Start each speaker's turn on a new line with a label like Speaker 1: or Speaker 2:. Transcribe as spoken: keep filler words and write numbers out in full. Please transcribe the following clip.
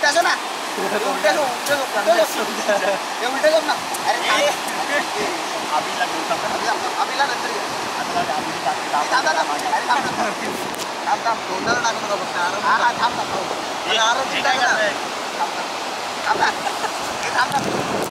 Speaker 1: असं ना उलटे झोप उलटे झोप हे उलटे झोप ना अरे
Speaker 2: आबीला घेऊन
Speaker 1: आबीला नंतर घे थांब थांब अरे थांब थांब थांब तोंडाला टाकू नका फक्त आराम हा हा थांब थांब आराम थांब थांब थांब थांब